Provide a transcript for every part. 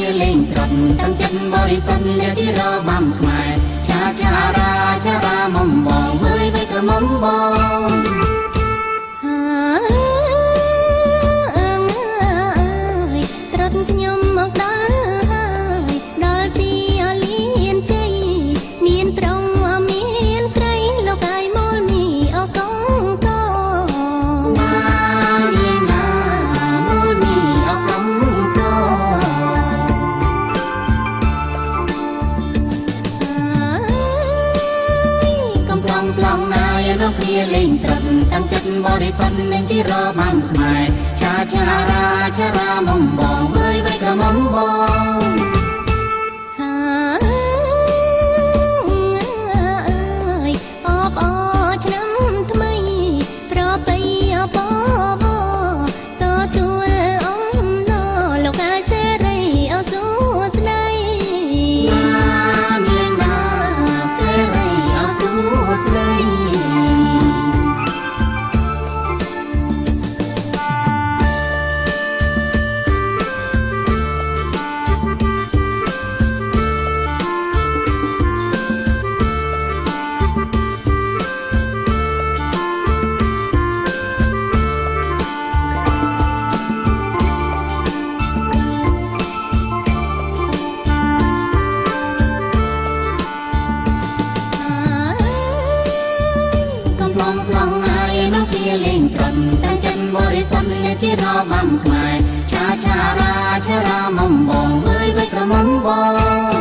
លេងត្រប់តាំងចិត្តបរិសុទ្ធអ្នកជារបាំខ្មែរចារាមុំបងមើលវិញក៏មុំបងត្រុតខ្ញុំមកដល់ដល់ទីអលៀនជ័យមានប្រុងមានស្រីលោកកាយមលមីអកងកមានណាមលមីអកងកកំប្លង់ណាយរកគ្នាលេងត្រឹមតាំងចិត្តបរិសុទ្ធនឹងជារបាំខ្មែរចារាមុំបងមើលវិញក៏មុំបងអបអឆ្នាំថ្មីប្របីអបតទួលអំណរលោកអាយសេរីអសួស្ដីមានណាសេរីអសួស្ដីលេងត្រង់តាំងចិត្តបរិសុទ្ធអ្នកជារបាំខ្មែរចារាមុំបងមើលវិញក៏មុំបង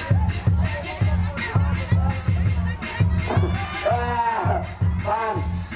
Fun.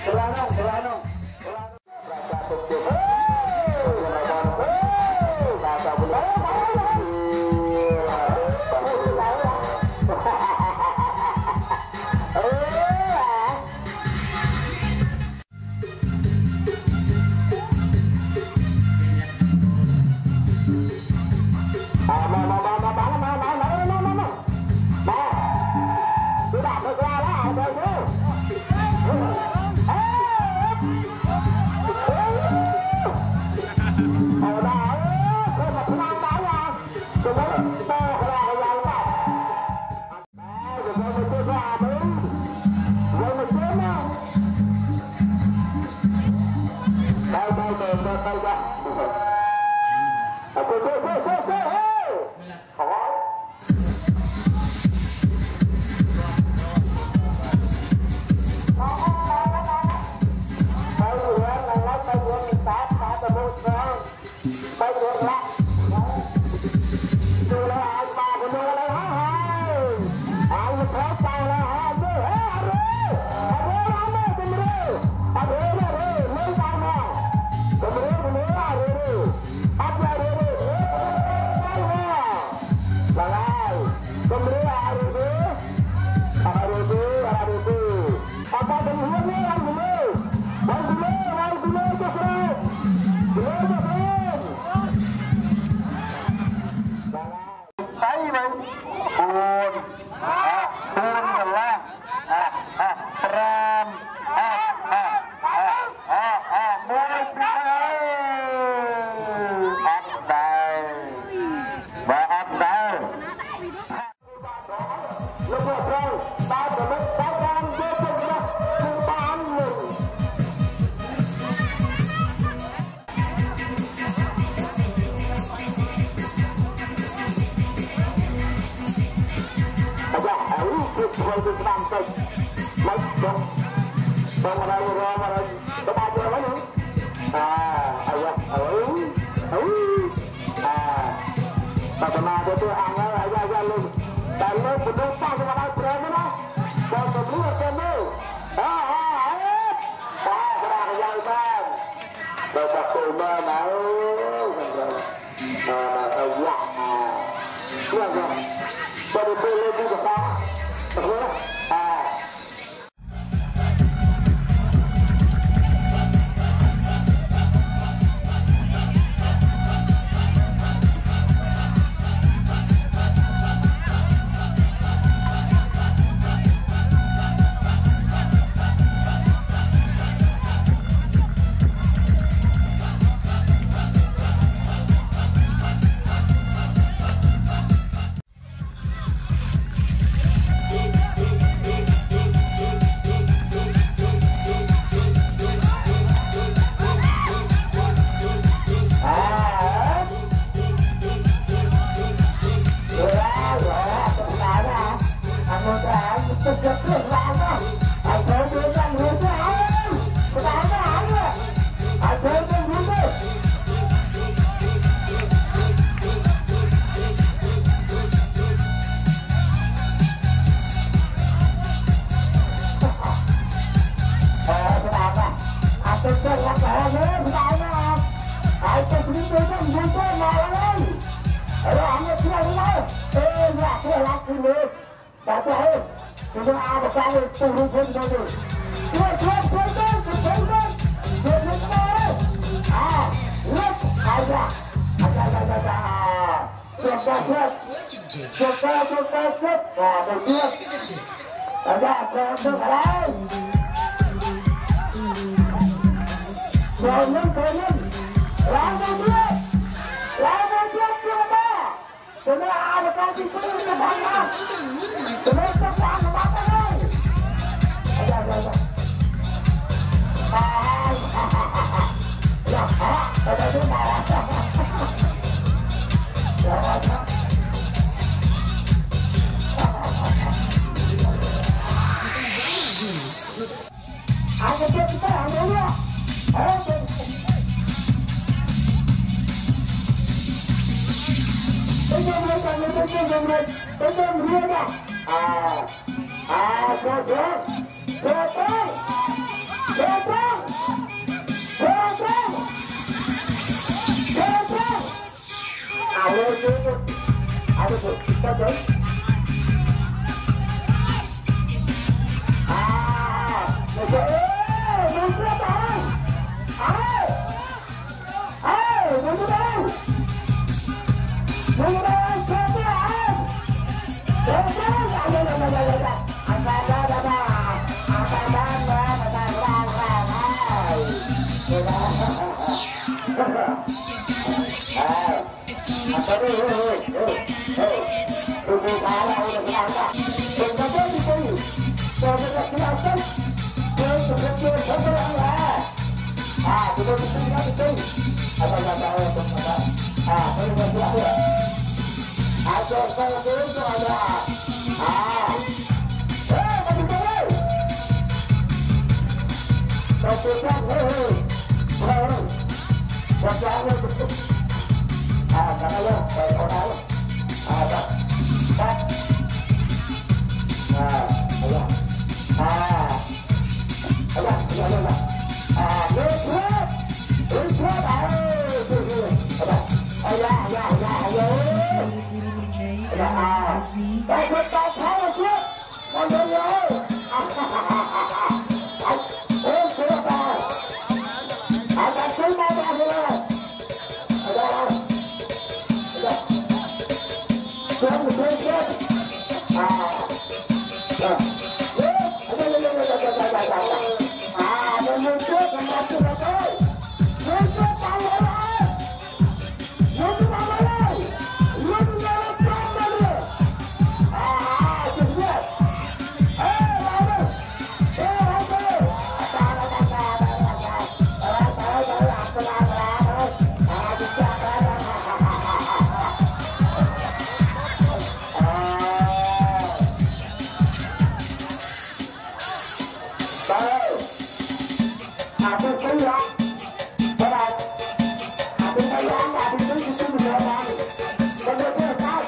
kịch mấy đúng không ở đây có ba chưa mấy nữa bagaimana itu angin aja lu dan lu berdosa kepada Tuhan dan berdua kamu berang yang bang bapak kuma mau baru boleh juga tôi thấy đó các bạn tôi thấy đó tôi thấy tôi mình làm còn được cái sao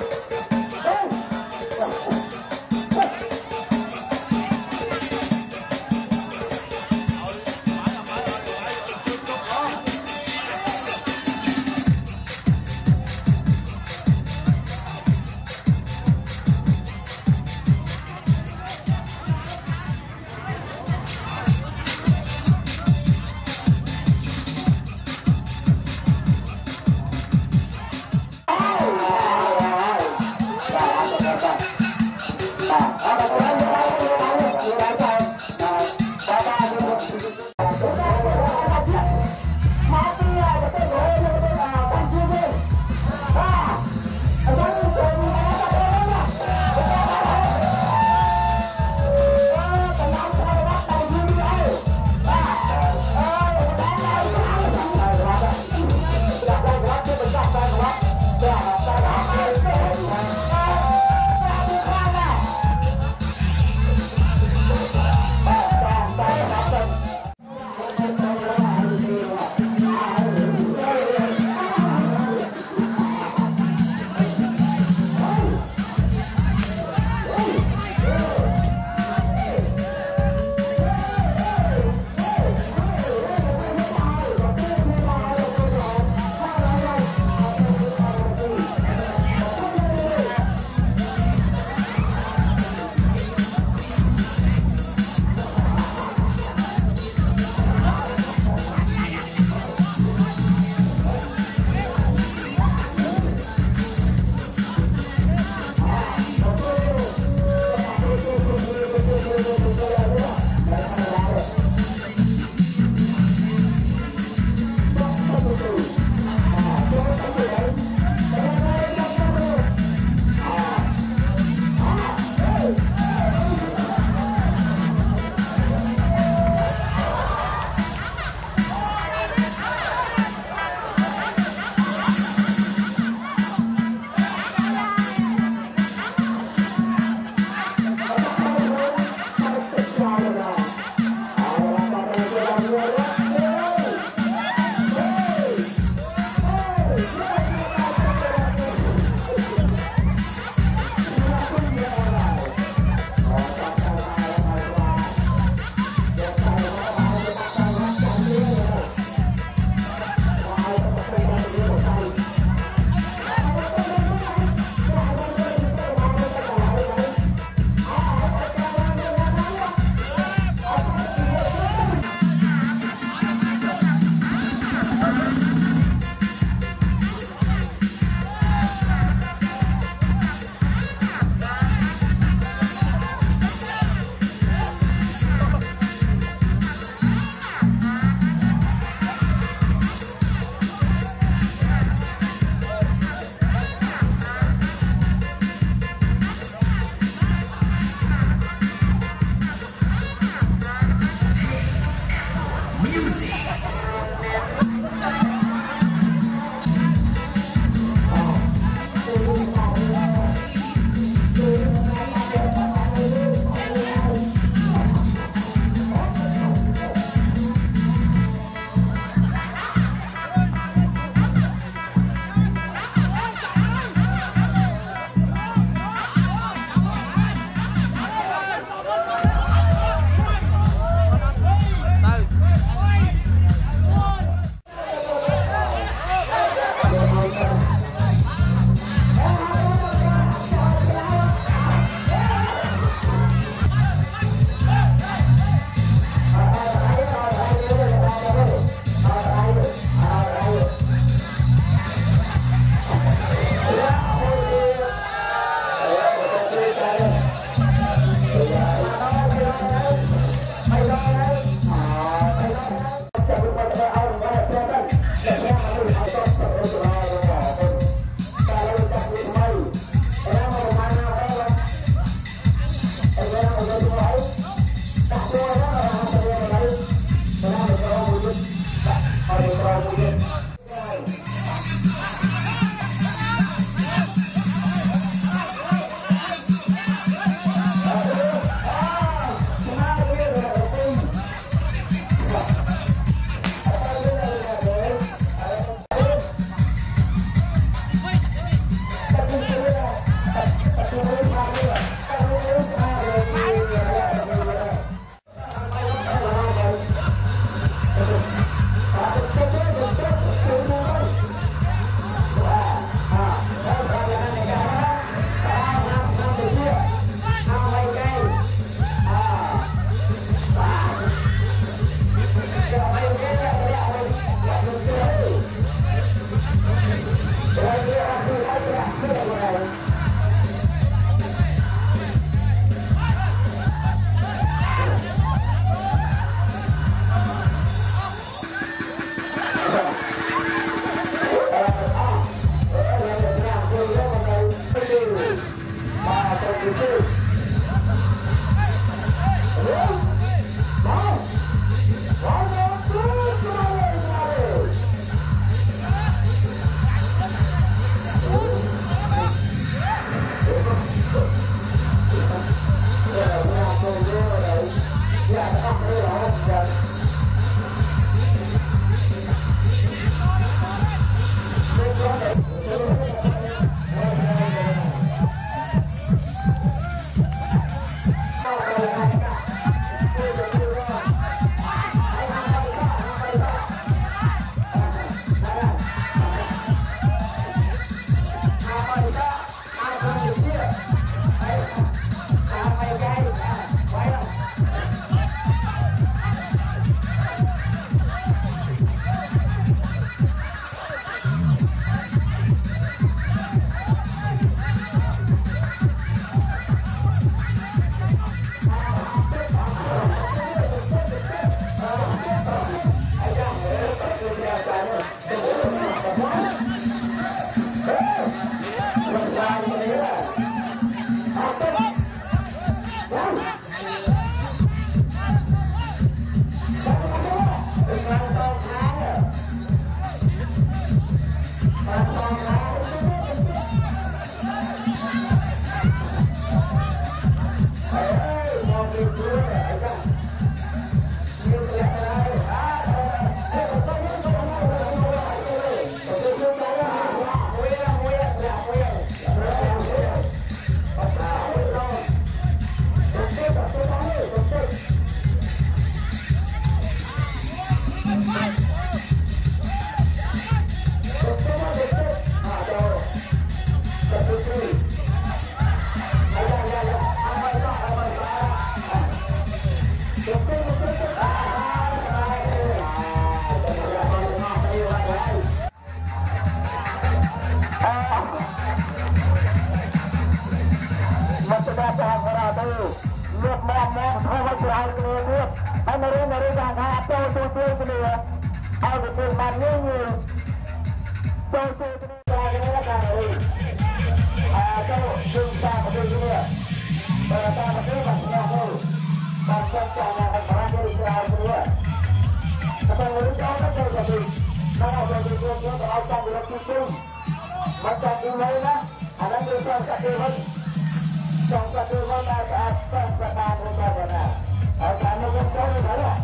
một trường bàn như tôi chơi cho nên là cái này là cái này cho trường ta một trường như vậy và ta một cái bằng nhau thôi bằng chân trà là bằng ba cái ra như vậy và tôi muốn cho các chơi của mình nó là chơi trường như vậy ai trong được chung chung mà trong đi lấy đó anh đang đưa cho các trường hơn trong các trường hơn là trong các ba của ta rồi nè ở cả nó cũng có như thế à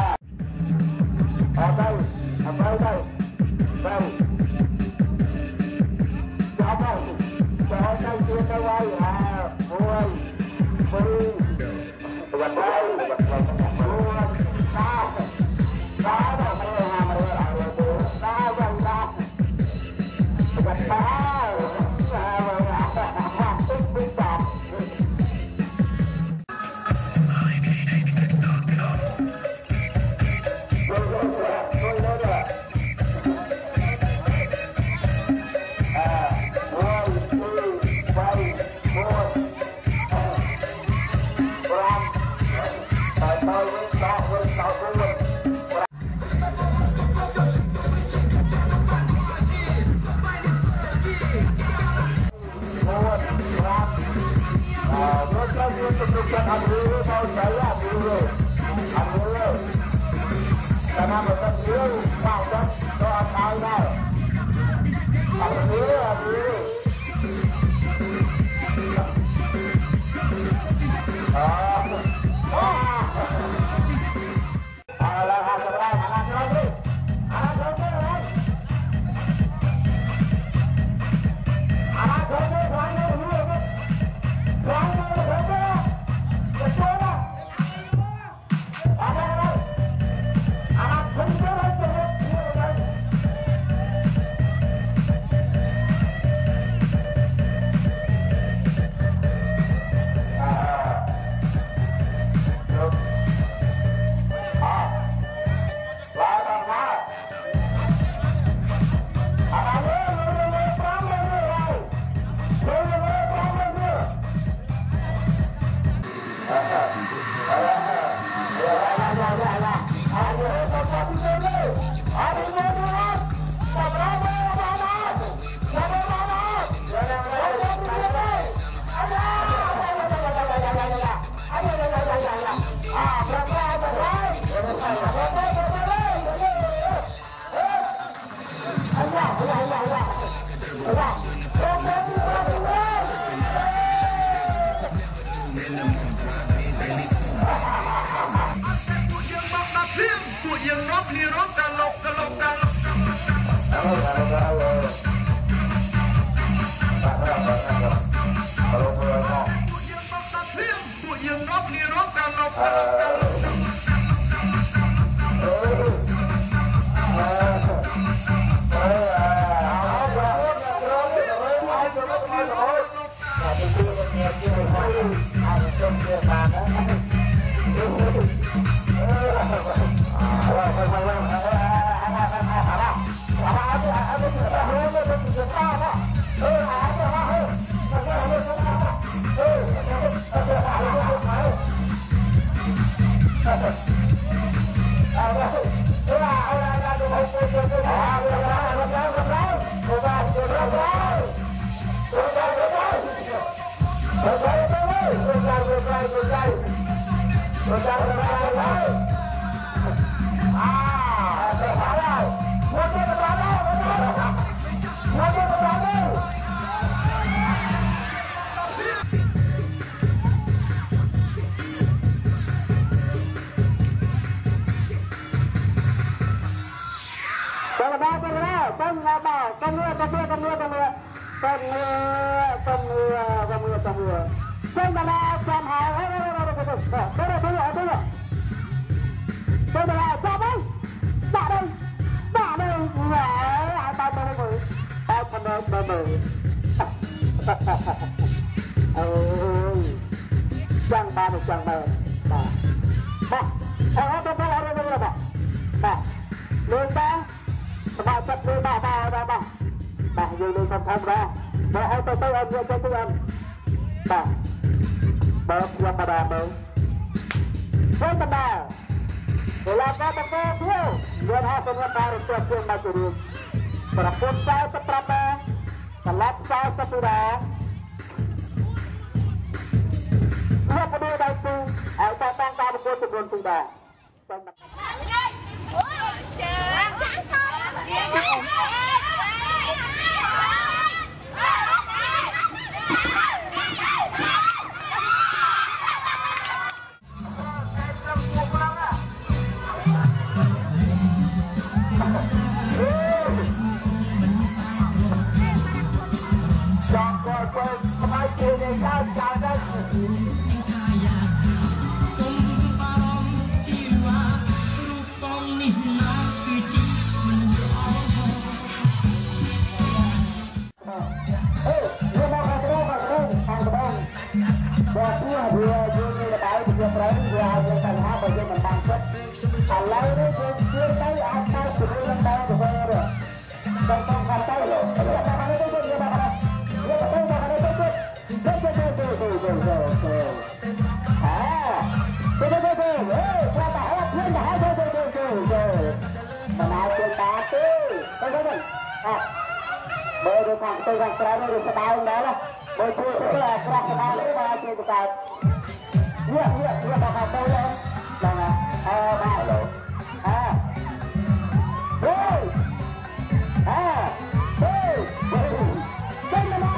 ở đây đây cho đây chưa tới quay vui gần đây vui đá đâu mấy người làm rồi đá gần đá gần đá biết chọc karena betul dia mau dan doa tahu dah. Kalau dia Bola kata dia, dia hasil tarik yang maju dia. Perpun saya seberapa, selap saya sesudah. Dia peduli itu, saya tangkap aku sebelum tiba. Bởi vì thằng tôi đang trái nó được cái tao đó là bởi vì tôi là cái tao nó ra trên cái tao nhớ vào hạt tôi lên là ba lộ chân nó